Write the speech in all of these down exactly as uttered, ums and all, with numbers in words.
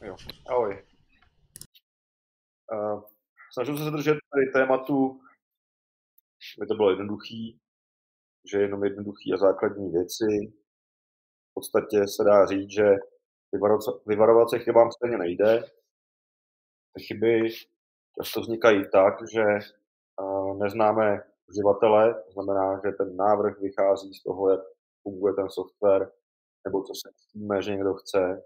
Jo, ahoj. Uh, snažil jsem se držet tady tématu, aby to bylo jednoduchý, že jenom jednoduchý a základní věci. V podstatě se dá říct, že vyvarovat, vyvarovat se chybám stejně nejde. Ty chyby často vznikají tak, že uh, neznáme uživatele, to znamená, že ten návrh vychází z toho, jak funguje ten software, nebo co si myslíme, že někdo chce.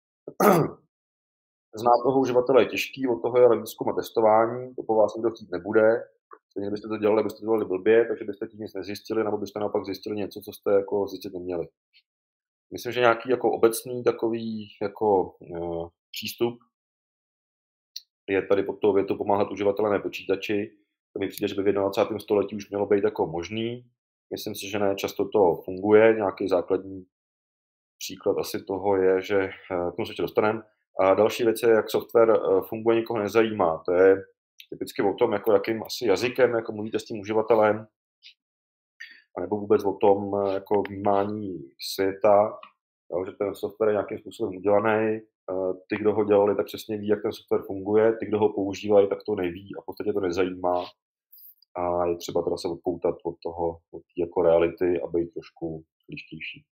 Znát toho uživatele je těžký, od toho je výzkum a testování, to po vás nikdo chtít nebude. Stejně byste to dělali, byste to dělali blbě, takže byste tím nic nezjistili, nebo byste naopak zjistili něco, co jste jako zjistit neměli. Myslím, že nějaký jako obecný takový jako uh, přístup je tady pod tou větou pomáhat uživatele, ne počítači. To mi přijde, že by v jednadvacátém století už mělo být jako možný. Myslím si, že ne často to funguje. Nějaký základní příklad asi toho je, že uh, k tomu se ještě dostaneme. A další věc je, jak software uh, funguje, nikoho nezajímá. To je typicky o tom, jako jakým asi jazykem jako mluvíte s tím uživatelem, anebo vůbec o tom jako vnímání světa, jo, že ten software je nějakým způsobem udělaný. Ty, kdo ho dělali, tak přesně ví, jak ten software funguje, ty, kdo ho používají, tak to neví a v podstatě to nezajímá. A je třeba teda se odpoutat od toho, od té jako reality a být trošku lištější.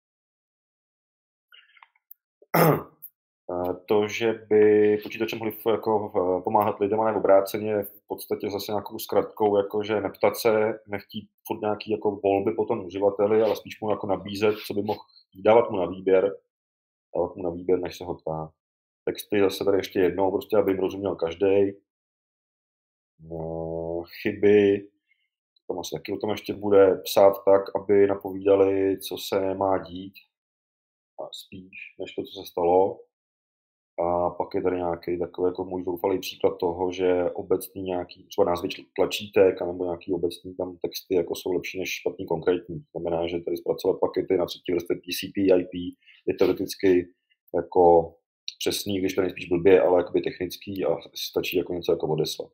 To, že by počítače mohli jako pomáhat lidem a ne obráceně, je v podstatě zase nějakou zkratkou, jako že neptat se, nechtít furt nějaký jako volby po tom uživateli, ale spíš mu jako nabízet, co by mohl dávat mu na výběr, dávat mu na výběr, než se ho ptá. Texty zase tady ještě jednou, prostě aby jim rozuměl každý. No, chyby, tam asi taky o tom ještě bude psát tak, aby napovídali, co se nemá dít, a spíš, než to, co se stalo. A pak je tady nějaký takový jako můj zoufalý příklad toho, že obecný nějaký, třeba názvy tlačítek, nebo nějaký obecný tam texty jako jsou lepší než špatný konkrétní. To znamená, že tady zpracovat pakety na třetí vrstvě T C P I P je teoreticky jako přesný, když to nejspíš blbě, ale jakoby technický a stačí jako něco jako odeslat.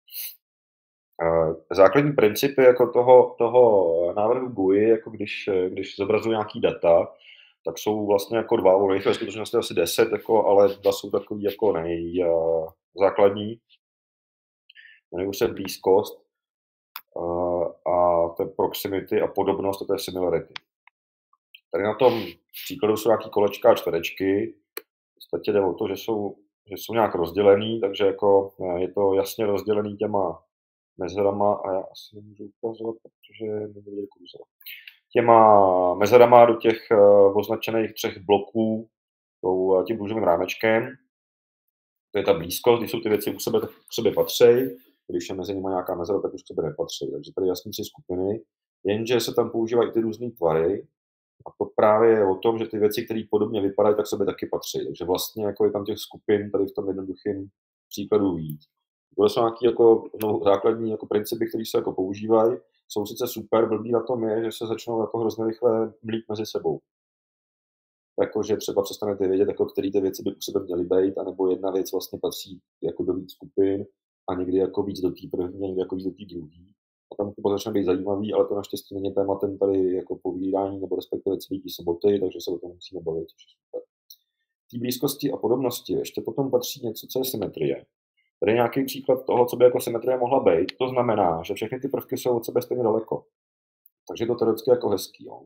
Základní principy jako toho, toho návrhu G U I, jako když, když zobrazují nějaký data, tak jsou vlastně jako dva, ono jich je ve skutečnosti asi deset, jako, ale dva jsou takový jako nejzákladní. Jmenují se blízkost uh, a to je proximity a podobnost, a to je similarity. Tady na tom příkladu jsou nějaký kolečka a čtverečky. V podstatě jde o to, že jsou, že jsou nějak rozdělený, takže jako je to jasně rozdělený těma mezerama a já asi nemůžu ukazovat, protože nebude kurzor. Těma mezerama do těch uh, označených třech bloků tou, tím růžovým rámečkem. To je ta blízkost, když jsou ty věci u sebe, tak k sobě patří, když je mezi nimi nějaká mezera, tak už k sobě nepatří. Takže tady jasný tři skupiny, jenže se tam používají ty různé tvary a to právě je o tom, že ty věci, které podobně vypadají, tak k sobě taky patří. Takže vlastně jako je tam těch skupin tady v tom jednoduchém příkladu víc. To jsou nějaké jako, no, základní jako principy, které se jako používají. Jsou sice super, blbý na tom je, že se začnou jako hrozně rychle mlít mezi sebou. Jakože třeba přestanete vědět, jako který ty věci by u sebe měly být, anebo jedna věc vlastně patří jako do víc skupin a někdy jako víc do té první, někdy jako víc do té druhé. A tam to začne být zajímavý, ale to naštěstí není tématem tady jako povídání nebo respektive celý tí soboty, takže se o tom musíme bavit, což je super. V té blízkosti a podobnosti ještě potom patří něco, co je symetrie. Tady je nějaký příklad toho, co by jako symetrie mohla být. To znamená, že všechny ty prvky jsou od sebe stejně daleko. Takže je to teoreticky jako hezký. Jo.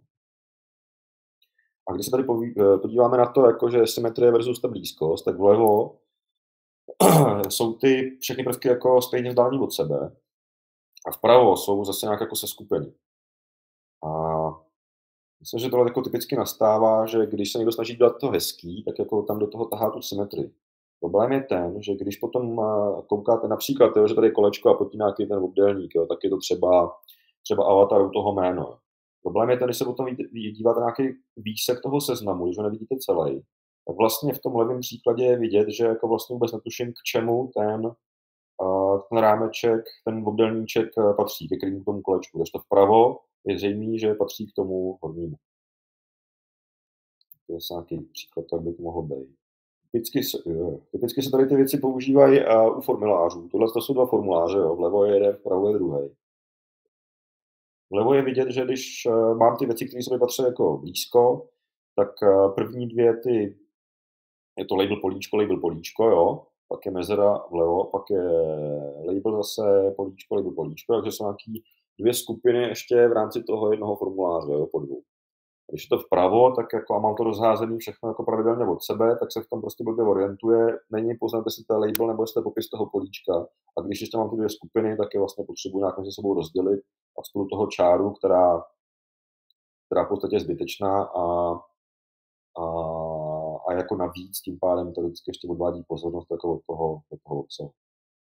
A když se tady podíváme na to, jako že symetrie versus ta blízkost, tak vlevo jsou ty všechny prvky jako stejně vzdálení od sebe a vpravo jsou zase nějak jako seskupení. A myslím, že tohle jako typicky nastává, že když se někdo snaží dělat to hezký, tak jako tam do toho tahá tu symetrii. Problém je ten, že když potom koukáte například, jo, že tady je kolečko a pod tím nějaký ten obdélník, jo, tak je to třeba, třeba avatar u toho jméno. Problém je ten, když se potom díváte na nějaký výsek toho seznamu, když ho nevidíte celý, tak vlastně v tom levém příkladě je vidět, že jako vlastně vůbec netuším, k čemu ten, ten rámeček, ten obdélníček patří, ke kterému tomu kolečku. Takže to vpravo je zřejmé, že patří k tomu hornímu. To je nějaký příklad, tak by to mohlo být. Typicky, typicky se tady ty věci používají uh, u formulářů. Tohle to jsou dva formuláře, jo. Vlevo je jeden, vpravo je druhý. Vlevo je vidět, že když uh, mám ty věci, které se mi patří jako blízko, tak uh, první dvě ty je to label políčko, label políčko, jo, pak je mezera vlevo, pak je label zase políčko, label políčko, takže jsou nějaký dvě skupiny ještě v rámci toho jednoho formuláře, jo, po dvou. Když je to vpravo, tak jako a mám to rozházený všechno jako pravidelně od sebe, tak se v tom prostě blbě orientuje. Není poznat, jestli to je label nebo jestli to je popis toho políčka. A když ještě mám ty dvě skupiny, tak je vlastně potřebuji nějak mezi sebou rozdělit a spolu toho čáru, která, která v podstatě je zbytečná a, a, a jako navíc tím pádem to vždycky ještě odvádí pozornost jako od toho, od toho obsahu.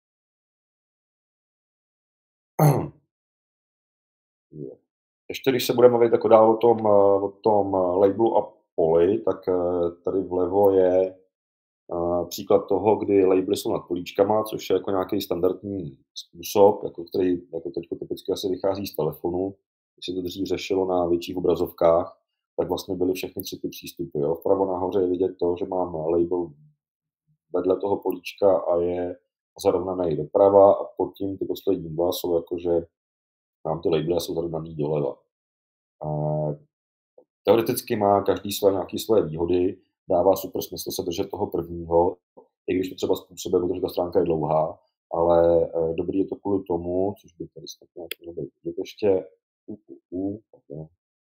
Ještě když se budeme mluvit jako dál o tom, o tom labelu a poli, tak tady vlevo je příklad toho, kdy labely jsou nad políčkama, což je jako nějaký standardní způsob, jako který jako teď typicky asi vychází z telefonu. Když se to dřív řešilo na větších obrazovkách, tak vlastně byly všechny tři ty přístupy. Jo. Vpravo nahoře je vidět to, že mám label vedle toho políčka a je zarovnaný doprava a pod tím ty poslední dva jsou jakože mám ty labely a jsou zarovnaný doleva. A teoreticky má každý své nějaké svoje výhody, dává super smysl se držet toho prvního, i když to třeba způsobuje, protože ta stránka je dlouhá, ale e, dobrý je to kvůli tomu, což by tady snad mělo být, že to ještě u, u, u, okay.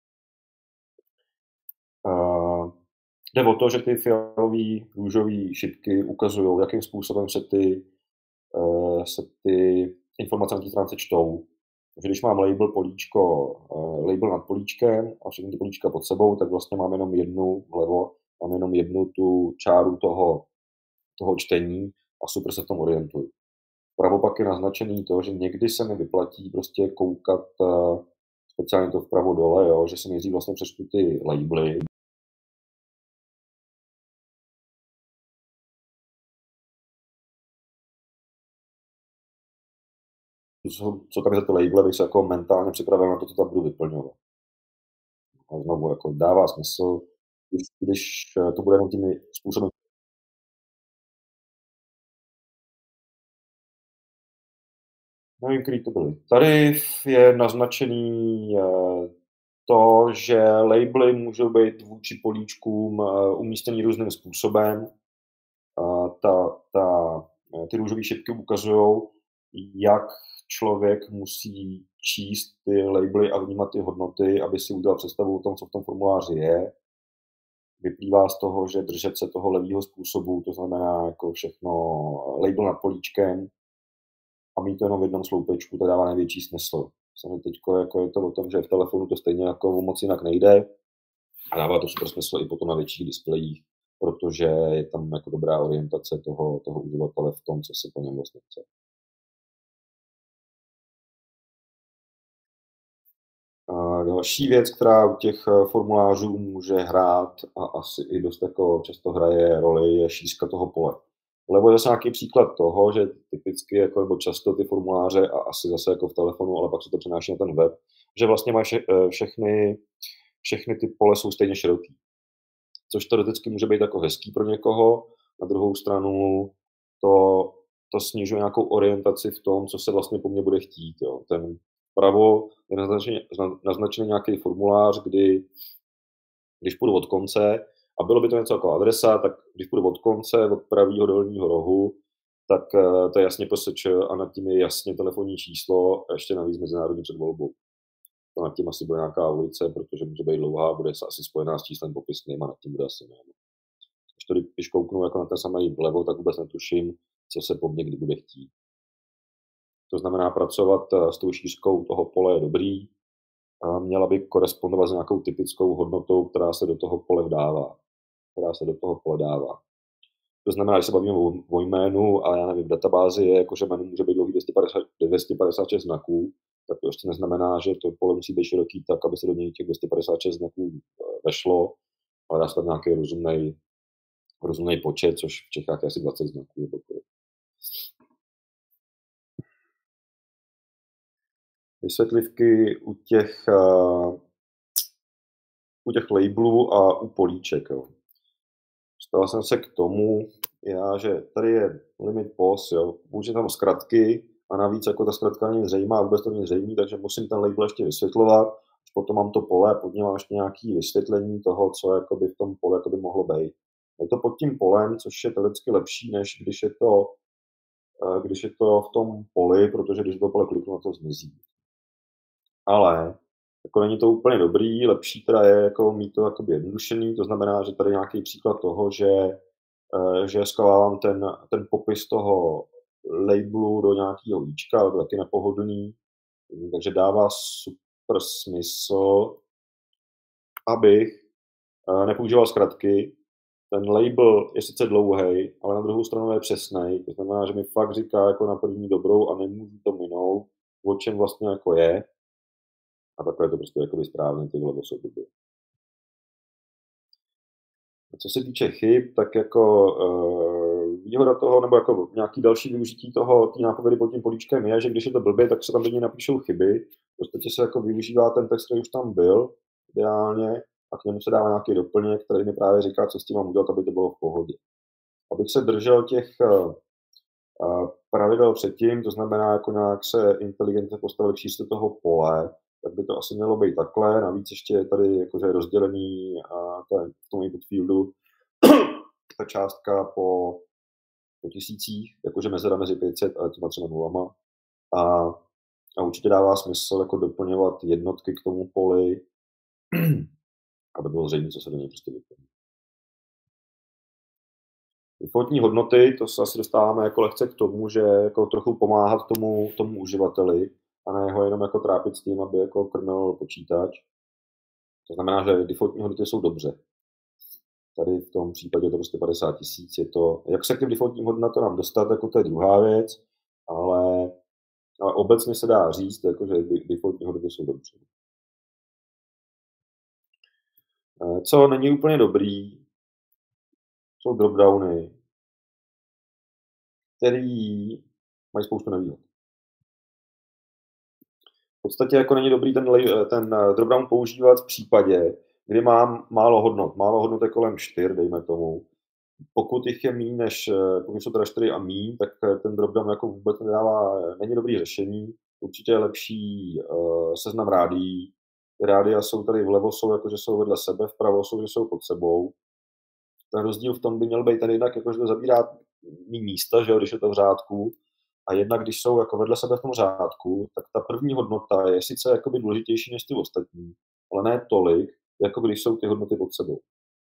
uh, jde o to, že ty fialový, růžový šipky ukazují, jakým způsobem se ty, uh, se ty informace na té stránce čtou. Takže když mám label políčko, uh, label nad políčkem a všechny ty políčka pod sebou, tak vlastně mám jenom jednu vlevo, mám jenom jednu tu čáru toho, toho čtení a super se v tom orientuju. Vpravo pak je naznačený to, že někdy se mi vyplatí prostě koukat uh, speciálně to vpravo dole, jo, že si nejdřív vlastně přečtu ty labely. Co, co tam je za ty labely, bych se jako mentálně připravil na to, co tam budu vyplňovat. A znovu, jako dává smysl, když, když to bude jenom tím způsobem. Nevím, který to byly. Tady je naznačený to, že labely můžou být vůči políčkům umístěný různým způsobem. Ta, ta, ty růžové šipky ukazují, jak člověk musí číst ty labely a vnímat ty hodnoty, aby si udělal představu o tom, co v tom formuláři je. Vyplývá z toho, že držet se toho levýho způsobu, to znamená jako všechno label nad políčkem a mít to jenom v jednom sloupečku, to dává největší smysl. Samozřejmě teďko jako je to o tom, že v telefonu to stejně jako moc jinak nejde a dává to super smysl i potom na větších displejích, protože je tam jako dobrá orientace toho, toho uživatele v tom, co se po něm vlastně chce. A další věc, která u těch formulářů může hrát a asi i dost jako často hraje roli, je šířka toho pole. Levo je zase nějaký příklad toho, že typicky jako, nebo často ty formuláře a asi zase jako v telefonu, ale pak se to přenáší na ten web, že vlastně mají vše, všechny, všechny ty pole jsou stejně široký. Což teoreticky může být jako hezký pro někoho, na druhou stranu to, to snižuje nějakou orientaci v tom, co se vlastně po mně bude chtít. Jo. Ten vpravo je naznačený, naznačený nějaký formulář, kdy když půjdu od konce, a bylo by to něco jako adresa, tak když půjdu od konce, od pravého dolního rohu, tak to je jasně P S Č a nad tím je jasně telefonní číslo a ještě navíc mezinárodní před volbou. To nad tím asi bude nějaká ulice, protože může být dlouhá, bude se asi spojená s číslem popisným a nad tím bude asi jméno. Když to když kouknu jako na ten samý vlevo, tak vůbec netuším, co se po mně kdy bude chtít. To znamená, pracovat s tou šířkou toho pole je dobrý, a měla by korespondovat s nějakou typickou hodnotou, která se do toho pole vdává. která se do toho pole dává. To znamená, že se bavíme o, o jménu a já nevím, v databázi je, jako, že jméno může být dlouhý dvě stě padesát šest znaků, tak to ještě neznamená, že to pole musí být široký tak, aby se do něj těch dvě stě padesát šest znaků vešlo, ale dá se tam nějaký rozumnej, rozumnej počet, což v Čechách je asi dvacet znaků. Vysvětlivky u těch, uh, u těch labelů a u políček. Jo. Dostal jsem se k tomu, já, že tady je limit pos, jo, použiju tam zkratky a navíc jako ta zkratka není zřejmá, vůbec to není zřejmý, takže musím ten label ještě vysvětlovat, potom mám to pole a pod něm mám ještě nějaké vysvětlení toho, co jakoby v tom pole jakoby mohlo být. Je to pod tím polem, což je teoreticky lepší, než když je to, když je to v tom poli, protože když do pole kliknu, to zmizí. Ale jako není to úplně dobrý, lepší teda je jako mít to jakoby jednodušený, to znamená, že tady nějaký příklad toho, že, že schovávám ten, ten popis toho labelu do nějakého víčka, ale to taky nepohodlný, takže dává super smysl, abych nepoužíval zkratky. Ten label je sice dlouhý, ale na druhou stranu je přesnej, to znamená, že mi fakt říká jako na první dobrou a nemůžu to minout, o čem vlastně jako je. A takhle je to prostě jakoby správně, ty vole osoby. Co se týče chyb, tak jako uh, výhoda toho, nebo jako nějaký další využití toho, té nápovědy pod tím políčkem je, že když je to blbě, tak se tam do ní napíšou chyby. V podstatě se jako využívá ten text, který už tam byl, ideálně, a k němu se dává nějaký doplněk, který mi právě říká, co s tím mám udělat, aby to bylo v pohodě. Abych se držel těch uh, pravidel předtím, to znamená jako nějak se inteligentně postavil k čísle toho pole, tak by to asi mělo být takhle. Navíc ještě je tady jakože rozdělený a ten, v tom input fieldu ta částka po, po tisících, jakože mezera mezi pět set a těma třema nulama. A, a určitě dává smysl jako doplňovat jednotky k tomu poli, aby bylo zřejmé, co se do něj prostě vyplní. Defaultní hodnoty, to se asi dostáváme jako lehce k tomu, že jako trochu pomáhat tomu, tomu uživateli a ne ho jenom jako trápit s tím, aby jako krmil počítač. To znamená, že defaultní hodnoty jsou dobře. Tady v tom případě je to prostě padesát tisíc. Je to, jak se k těm defaultním hodnotám dostat, jako to je druhá věc, ale, ale obecně se dá říct, jako, že defaultní hodnoty jsou dobře. Co není úplně dobrý, jsou dropdowny, který mají spoustu nevýhod. V podstatě jako není dobrý ten, ten dropdown používat v případě, kdy mám málo hodnot. Málo hodnot je kolem čtyř, dejme tomu. Pokud jich je míň než, pokud jsou teda čtyři a míň, tak ten dropdown jako vůbec nedává, není dobrý řešení. Určitě je lepší uh, seznam rádií. Ty rádia jsou tady vlevo, jsou jako, že jsou vedle sebe, vpravo jsou, že jsou pod sebou. Ten rozdíl v tom by měl být ten jednak, jako, že to zabírá méně místa, že jo, když je to v řádku. A jednak, když jsou jako vedle sebe v tom řádku, tak ta první hodnota je sice jakoby důležitější než ty ostatní, ale ne tolik, jako když jsou ty hodnoty pod sebou.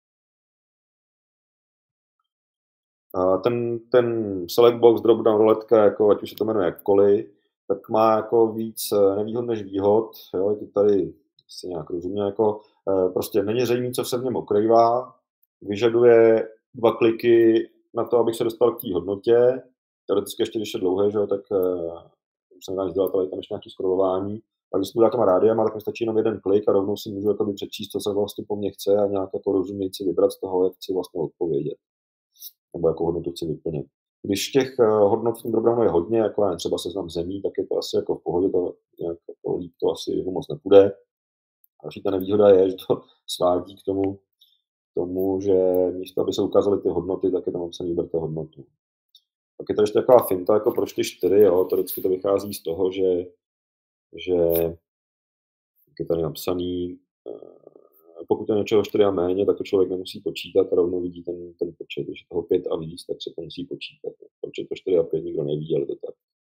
A ten, ten select box, dropdown roletka, jako ať už se to jmenuje jakkoliv, tak má jako víc nevýhod než výhod. Jo, je to tady asi nějak rozumně, jako prostě není zřejmé, co se v něm okrývá, vyžaduje dva kliky na to, abych se dostal k té hodnotě. Teoreticky ještě, když je dlouhé, že, tak uh, už jsem nic dělat, ale tam ještě nějaké scrollování. A když jsem těma rádiama, tak mi stačí jenom jeden klik a rovnou si můžu jakoby přečíst, co se vlastně po mně chce a nějak jako rozumět si vybrat z toho, jak chci vlastně odpovědět. Nebo jakou hodnotu chci vyplnit. Když těch uh, hodnot v tom dropdownu je hodně, jako je třeba seznam zemí, tak je to asi jako v pohodě, to, nějak, jako líp to asi jako moc nepůjde. Další ta nevýhoda je, že to svádí k tomu, tomu, že místo, aby se ukázaly ty hodnoty, tak je tam napsaný vyberte hodnotu. Pak je to ještě taková finta, jako proč ty čtyři, jo, to vždycky to vychází z toho, že, že jak je tady napsaný, pokud je něčeho čtyři a méně, tak to člověk nemusí počítat a rovnou vidí ten, ten počet. Když je toho pět a víc, tak se to musí počítat. Proč je to čtyři a pět, nikdo neví, ale to tak.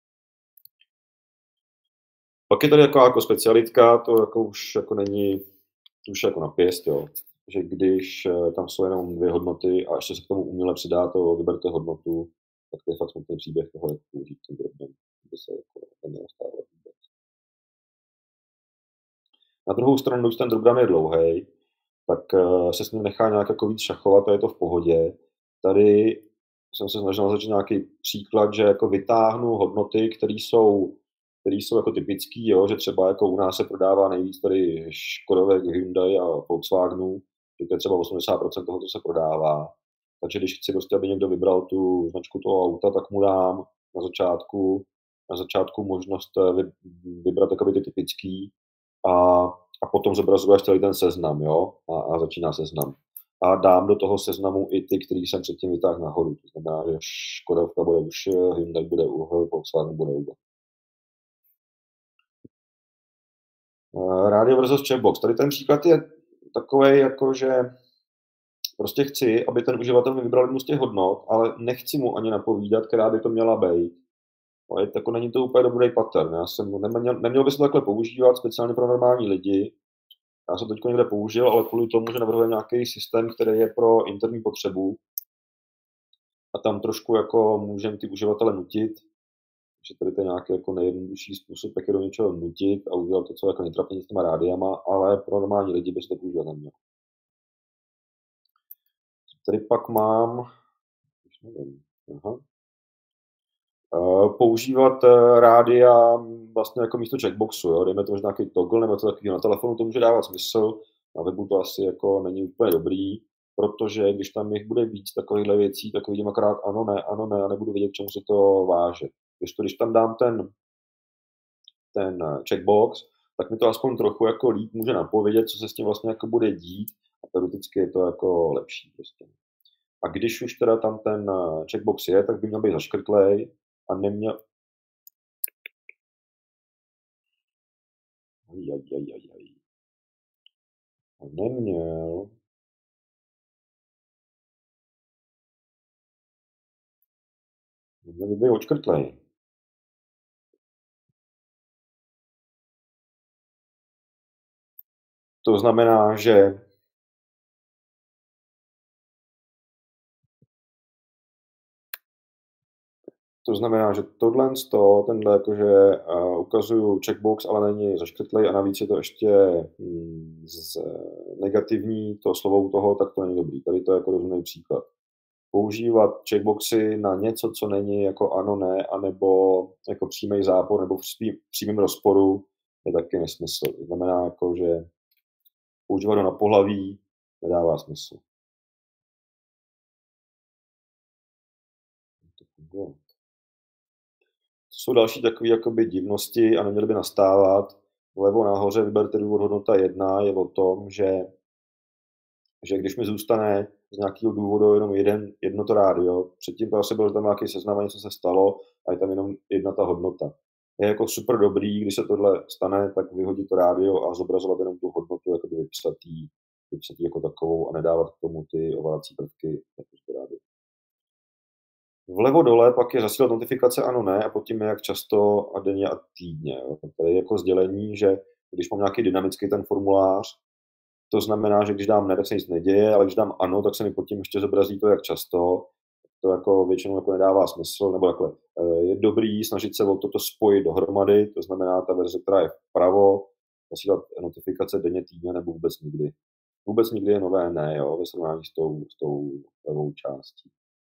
Pak je tady jako, jako specialitka, to jako už jako není, to už jako na pěst, jo. Že když tam jsou jenom dvě hodnoty a ještě se k tomu uměle přidá to vyberte hodnotu, tak to je fakt smutný příběh toho, jak použít ten dropdown, aby se jako nemělo stávat vůbec. Na druhou stranu, když ten dropdown je dlouhý, tak se s ním nechá nějak jako víc šachovat a je to v pohodě. Tady jsem se snažil začít nějaký příklad, že jako vytáhnu hodnoty, které jsou, které jsou jako typický, jo, že třeba jako u nás se prodává nejvíc tady Škodovek, Hyundai a Volkswagenu, že to je třeba osmdesát procent toho, co se prodává. Takže když chci prostě, aby někdo vybral tu značku toho auta, tak mu dám na začátku, na začátku možnost vybrat jakoby ty typický a, a potom zobrazuje celý ten seznam, jo, a, a začíná seznam. A dám do toho seznamu i ty, který jsem předtím vytáhl nahoru. To znamená, že Škodovka bude už, Hyundai bude u, Volkswagen bude u. Radio versus checkbox. Tady ten příklad je takový, jako že Prostě chci, aby ten uživatel mi vybral jednu z těch hodnot, ale nechci mu ani napovídat, která by to měla bejt. Ale jako není to úplně dobrý pattern. Já jsem neměl nemělo by se to takhle používat speciálně pro normální lidi. Já jsem teďko někde použil, ale kvůli tomu, že navrhujeme nějaký systém, který je pro interní potřebu a tam trošku jako můžeme ty uživatele nutit, že tady to je nějaký jako nejjednodušší způsob, jak je do něčeho nutit a udělat to, co jako nejtrapněji s těma rádiama, ale pro normální lidi by se to používat nemělo. Tady pak mám, už nevím, aha. Uh, používat uh, rádia vlastně jako místo checkboxu, jo? Dejme tomu, že nějaký toggle nebo to takového na telefonu, to může dávat smysl, na webu to asi jako není úplně dobrý, protože když tam jich bude víc takovýchhle věcí, tak vidím akorát ano, ne, ano, ne a nebudu vědět, k čemu se to váže. Když, to, když tam dám ten, ten checkbox, tak mi to aspoň trochu jako líp může napovědět, co se s tím vlastně jako bude dít a teoreticky je to jako lepší prostě. A když už teda tam ten checkbox je, tak by měl být zaškrtlej a neměl... Aj, aj, aj, aj. A neměl... Neměl by být odškrtlej. To znamená, že To znamená, že tohle z toho, tenhle jakože uh, ukazuju checkbox, ale není zaškrtlej a navíc je to ještě hmm, z, negativní to slovo u toho, tak to není dobrý. Tady to je jako rozumný příklad. Používat checkboxy na něco, co není jako ano, ne, anebo jako přímý zápor nebo v přímém rozporu, je taky nesmysl. To znamená, jako, že používat ho na pohlaví nedává smysl. To jsou další takové jakoby divnosti a neměly by nastávat. Vlevo nahoře vyberte důvod hodnota jedna je o tom, že, že když mi zůstane z nějakého důvodu jenom jeden, jedno to rádio, předtím to asi bylo, že tam nějaký seznam, něco se stalo a je tam jenom jedna ta hodnota. Je jako super dobrý, když se tohle stane, tak vyhodit to rádio a zobrazovat jenom tu hodnotu, jako by vypsat jí, vypsat jí jako takovou a nedávat k tomu ty ovládací prvky, jako to rádio. Vlevo dole pak je zasílat notifikace ano, ne a pod tím je jak často a denně a týdně. To je jako sdělení, že když mám nějaký dynamický ten formulář, to znamená, že když dám ne, tak se nic neděje, ale když dám ano, tak se mi pod tím ještě zobrazí to, jak často. To jako většinou jako nedává smysl, nebo takhle. Je dobrý snažit se o toto spojit dohromady, to znamená ta verze, která je vpravo, zasílat notifikace denně, týdně nebo vůbec nikdy. Vůbec nikdy je nové ne, jo, ve srovnání s tou, s tou levou částí.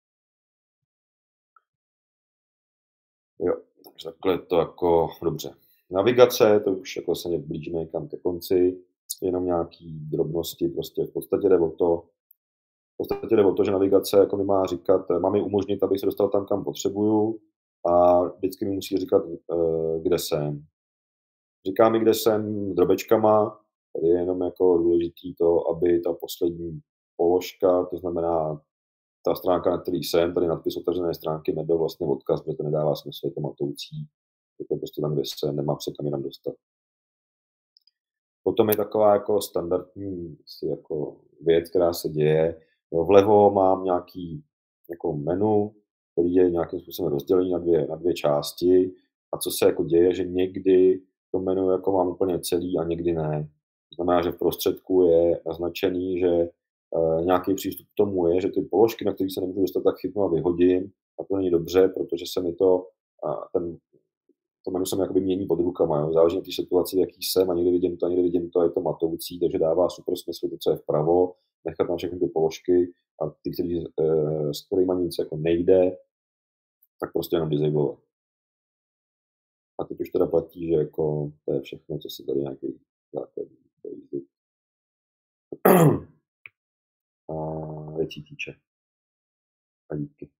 Jo, takže takhle to jako dobře. Navigace, to už jako se blížíme někam ke konci, jenom nějaký drobnosti, prostě v podstatě jde o to, v podstatě jde o to, že navigace jako mi má říkat, má mi umožnit, abych se dostal tam, kam potřebuju a vždycky mi musí říkat, kde jsem. Říká mi, kde jsem drobečkama, tady je jenom jako důležitý to, aby ta poslední položka, to znamená ta stránka, na který jsem, tady nadpis otevřené stránky, nebyl vlastně odkaz, protože to nedává smysl, je to matoucí. Je to prostě tam, kde jsem, nemám se kam jinam dostat. Potom je taková jako standardní jako věc, která se děje. Jo, vlevo mám nějaký jako menu, který je nějakým způsobem rozdělený na dvě, na dvě části. A co se jako děje, že někdy to menu jako mám úplně celý a někdy ne. To znamená, že v prostředku je naznačený, že Uh, nějaký přístup k tomu je, že ty položky, na které se nemůžu dostat, tak chytnu a vyhodím. A to není dobře, protože se mi to, uh, ten, to menu se mi jakoby mění pod rukama. Jo. Záleží na té situaci, v jaký jsem, a někdy vidím to, a někdy vidím to, a je to matoucí, takže dává super smysl to, co je vpravo, nechat tam všechny ty položky a ty, který, uh, s kterýma nic jako nejde, tak prostě jenom disablovat. A teď už teda platí, že jako to je všechno, co se tady nějaký základní a věcí týče. A díky.